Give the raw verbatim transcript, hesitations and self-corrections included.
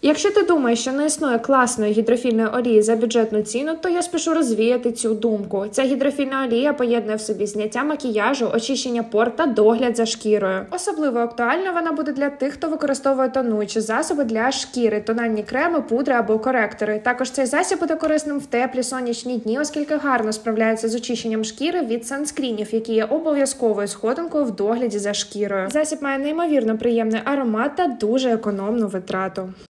Якщо ти думаєш, що не існує класної гідрофільної олії за бюджетну ціну, то я спішу розвіяти цю думку. Ця гідрофільна олія поєднує в собі зняття макіяжу, очищення пор та догляд за шкірою. Особливо актуальна вона буде для тих, хто використовує тонуючі засоби для шкіри, тональні креми, пудри або коректори. Також цей засіб буде корисним в теплі сонячні дні, оскільки гарно справляється з очищенням шкіри від санскрінів, які є обов'язковою сходинкою в догляді за шкірою. Засіб має неймовірно приємний аромат та дуже економну витрату.